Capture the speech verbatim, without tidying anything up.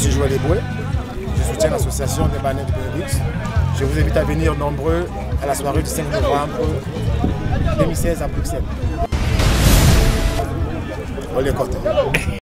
suis Joël Eboué, je soutiens l'association des bannières du Benelux. Je vous invite à venir nombreux à la soirée du cinq novembre deux mille seize à Bruxelles. On les compte.